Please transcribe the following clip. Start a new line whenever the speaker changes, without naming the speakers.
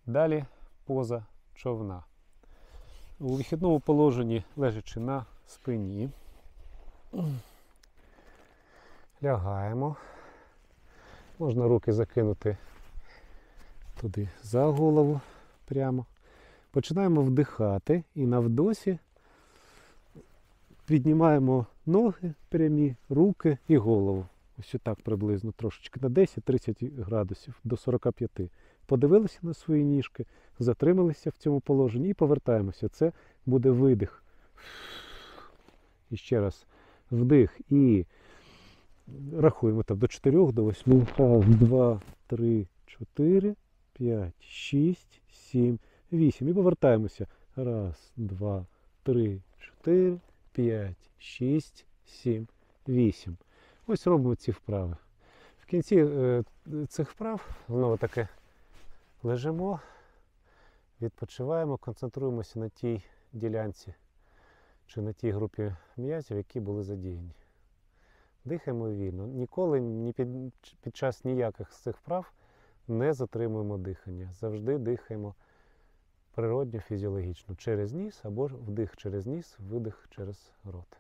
Далі поза човна. У вихідному положенні, лежачи на спині, лягаємо. Можна руки закинути туди за голову прямо. Починаємо вдихати і на вдосі піднімаємо ноги прямі, руки і голову. Ось отак приблизно трошечки на 10-30 градусів до 45. Подивилися на свої ніжки, затрималися в цьому положенні і повертаємося. Це буде видих. І ще раз вдих і рахуємо так до 4, до 8. 1, 2, 3, 4, 5, 6, 7, 8. І повертаємося. 1, 2, 3, 4, 5, 6, 7, 8. Ось робимо ці вправи. В кінці цих вправ знову таки лежимо, відпочиваємо, концентруємося на тій ділянці чи на тій групі м'язів, які були задіяні. Дихаємо вільно. Ніколи під час ніяких з цих вправ не затримуємо дихання. Завжди дихаємо природньо, фізіологічно. Через ніс або вдих через ніс, видих через рот.